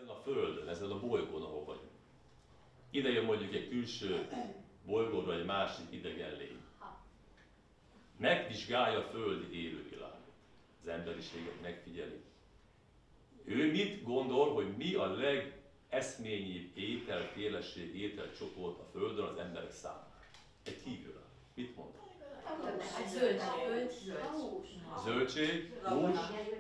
Ezen a Földön, ezen a bolygón, ahol vagyunk. Ide jön mondjuk egy külső bolygóra egy másik idegen lény. Megvizsgálja a földi élővilágot. Az emberiséget megfigyeli. Ő mit gondol, hogy mi a legeszményibb ételféleség, ételcsoport a Földön az emberek számára? Egy kívül. Mit mond? Zöldség, hús,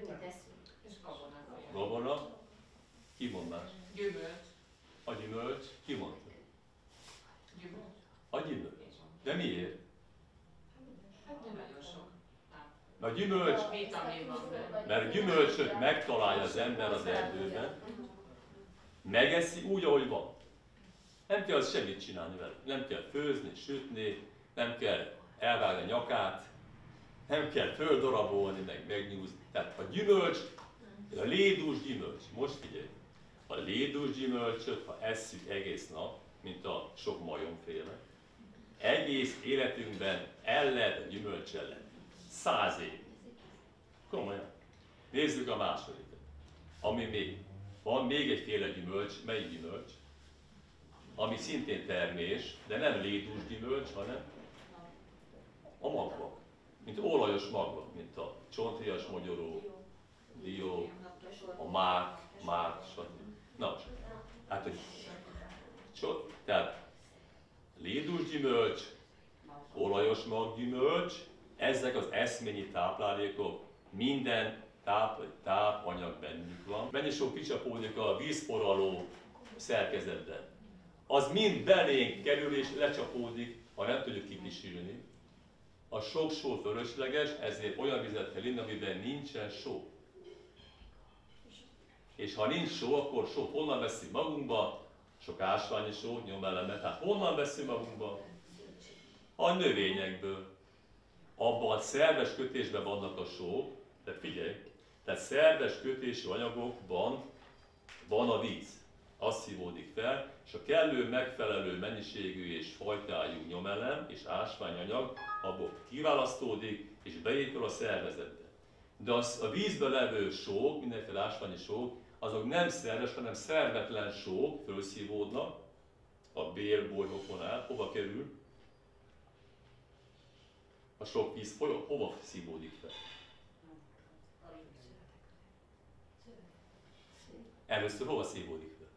gabona, ki mond más? Gyümölcs. A gyümölcs, ki mondta? Gyümölcs. A gyümölcs. De miért? Hát nem nagyon sok. A gyümölcs, Vitamin van benne. mert gyümölcsöt megtalálja az ember az erdőben, megeszi úgy, ahogy van. Nem kell az semmit csinálni vele. Nem kell főzni, sütni, nem kell elvágni a nyakát, nem kell földarabolni, meg megnyúzni. Tehát a gyümölcs, a lédús gyümölcs, most figyelj, a lédús gyümölcsöt, ha esszük egész nap, mint a sok majomféle, egész életünkben el lehet a gyümölcsel lenni. 100 év. Komolyan. Nézzük a másodikat. Ami még, van még egyféle gyümölcs, melyik gyümölcs? Ami szintén termés, de nem lédús gyümölcs, hanem a magva. Mint olajos magva, mint a csontias mogyoró, dió, a mák, stb. Na, hát, hogy tehát lédús gyümölcs, olajos maggyümölcs, ezek az eszményi táplálékok, minden tápanyag bennük van. Mennyi sok kicsapódik a vízforraló szerkezetben. Az mind belénk kerül és lecsapódik, ha nem tudjuk kipisülni. A sok só fölösleges, ezért olyan vizet kell inni, amiben nincsen só. És ha nincs só, akkor sót honnan veszünk magunkba? Sok ásványi só, nyomelemet. Hát honnan veszünk magunkba? A növényekből. Abban a szerves kötésben vannak a sók, de figyelj, tehát szerves kötésű anyagokban van a víz. Az szívódik fel, és a kellő megfelelő mennyiségű és fajtájú nyomelem és ásványanyag abból kiválasztódik és beépül a szervezetbe. De a vízben levő sók, mindenféle ásványi sók, azok nem szerves, hanem szervetlen sók fölszívódnak a bélbolyhokon át. Hova kerül? A sok víz folyó, hova szívódik fel? Először hova szívódik fel?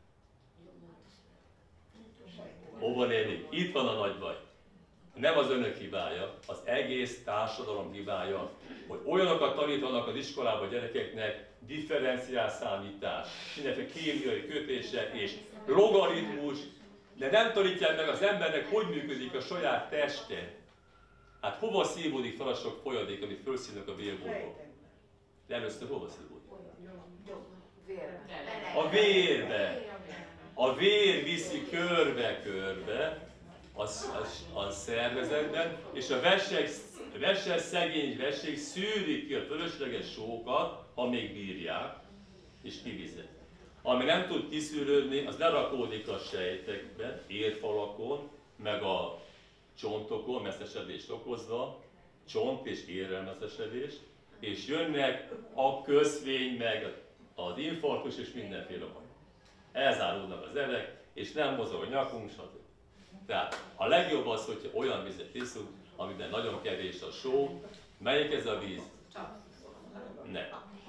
Hova lénik? Itt van a nagy baj. Nem az önök hibája, az egész társadalom hibája, hogy olyanokat tanítanak az iskolában a gyerekeknek, differenciál számítás, mindenféle kémiai kötések és logaritmus, de nem tanítják meg az embernek, hogy működik a saját teste. Hát hova szívódik fel a sok folyadék, amit felszívnak a vérból? De először hova szívódik? A vérbe. A vér viszi körbe-körbe a szervezetben, és a veses, szegény vessék szűrik ki a fölösleges sókat, ha még bírják, és kivizet. Ami nem tud kiszűrődni, az lerakódik a sejtekbe, érfalakon, meg a csontokon, messzesedést okozva, csont és érrelmesszesedés, és jönnek a közvény, meg az infarktus és mindenféle baj. Elzáródnak az evek, és nem mozog a nyakunk, stb. Tehát a legjobb az, hogyha olyan vizet iszunk, amiben nagyon kevés a só. Melyik ez a víz? Nem.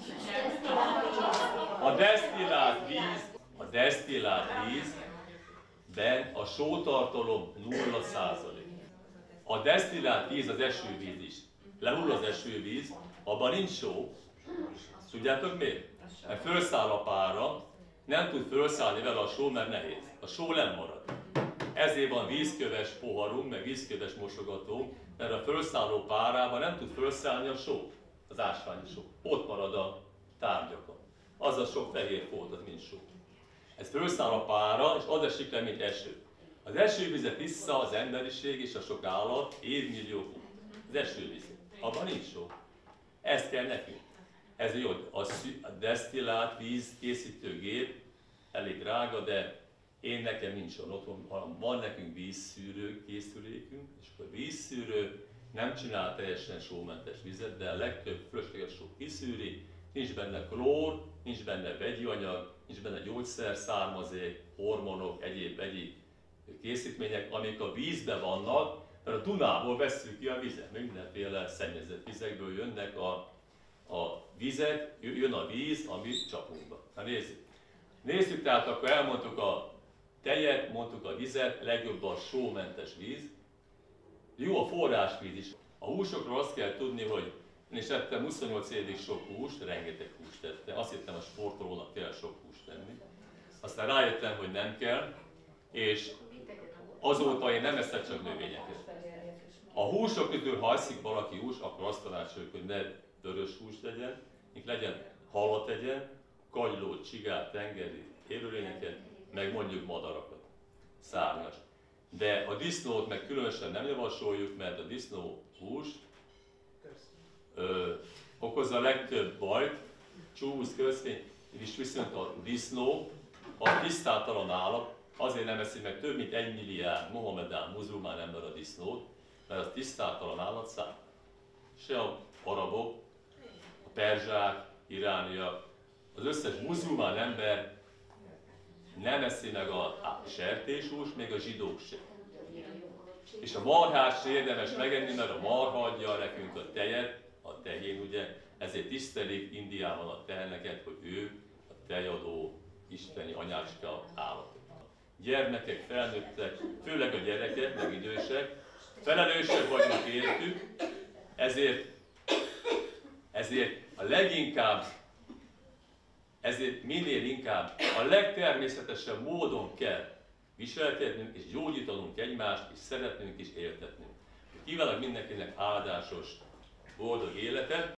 A desztillált vízben a sótartalom 0%. A desztillált víz az esővíz is. Lehull az esővíz, abban nincs só. Tudjátok miért? Mert fölszáll a pára, nem tud fölszállni vele a só, mert nehéz. A só nem marad. Ezért van vízköves poharunk, meg vízköves mosogatónk, mert a fölszálló párában nem tud fölszállni a só, az ásványi só. Ott marad a tárgyakon. Az a sok fehér folt, az mind só. Ez fölszáll a pára, és az esik le, mint eső. Az esővizet issza az emberiség és a sok állat évmilliókig. Az esővizet. Abban nincs só. Ezt kell nekünk. Ez jó, a desztillált víz készítő gép elég drága, de nekem nincs olyan otthon, hanem van nekünk vízszűrő készülékünk, és akkor a vízszűrő nem csinál teljesen sómentes vizet, de a legtöbb fölösleges só kiszűri, nincs benne klór, nincs benne vegyi anyag, nincs benne gyógyszerszármazék, hormonok, egyéb készítmények, amik a vízben vannak, mert a Dunából vesszük ki a vizet, mindenféle szennyezett vizekből jönnek a vizek, jön a víz a mi csapunkba. Na nézzük. Nézzük, tehát akkor elmondtuk a tejet, mondtuk a vizet, legjobb a sómentes víz. Jó a forrásvíz is. A húsokról azt kell tudni, hogy én is ettem 28 évig sok húst, rengeteg húst ettem. Azt hittem, a sportolónak kell sok húst tenni. Aztán rájöttem, hogy nem kell, és azóta én nem eszek csak növényeket. A húsok közül, ha eszik valaki hús, akkor azt tanácsoljuk, hogy ne vörös húst legyen, legyen halat tegyen, kagylót, csigát, tengeri élőlényeket, meg mondjuk madarakat, szárnyas. De a disznót meg különösen nem javasoljuk, mert a disznó hús okozza a legtöbb bajt, csúsz, köztény, és viszont a disznó a tisztátalan állat, azért nem eszi meg több mint 1 milliárd mohamedán, muzulmán ember a disznót, mert az tisztátalan állat szám. Se a arabok, a perzsák, irániak, az összes muzulmán ember nem eszi meg a sertéshúst, még a zsidók sem. És a marhát sem érdemes megenni, mert a marha adja nekünk a tejet, a tehén ugye, ezért tisztelik Indiában a teheneket, hogy ő a tejadó isteni anyácska állat. Gyermekek, felnőttek, főleg a gyerekek, meg idősek, felelősek vagyunk értük, ezért a leginkább, ezért minél inkább a legtermészetesebb módon kell viselkednünk és gyógyítanunk egymást, és szeretnünk és éltetnünk. Kívánok mindenkinek áldásos, boldog életet,